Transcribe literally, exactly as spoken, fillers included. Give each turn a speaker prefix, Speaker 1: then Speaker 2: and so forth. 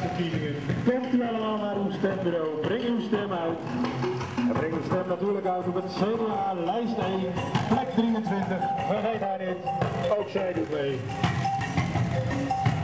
Speaker 1: raadsverkiezingen. Komt u allemaal naar uw stembureau, breng uw stem uit. En breng uw stem natuurlijk uit op het C D A lijst één, plek drieëntwintig. Vergeet haar niet, ook zij doet mee.